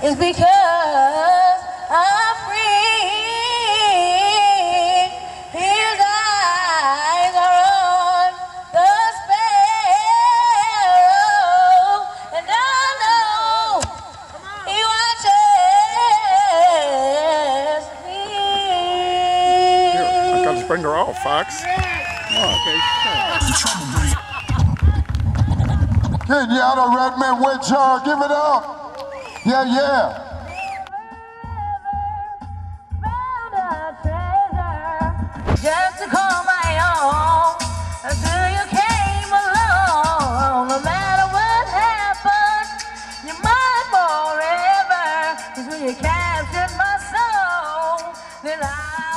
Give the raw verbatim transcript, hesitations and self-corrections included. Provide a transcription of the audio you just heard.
is because I'm free. His eyes are on the sparrow, and I know he watches me. Here, I got to bring her off, Fox. Oh, okay. Kenyatta Redmond Wincher, give it up. Yeah, yeah. Just to call my own until you came along. No matter what happened, you're mine forever. 'Cause when you captured my soul, then I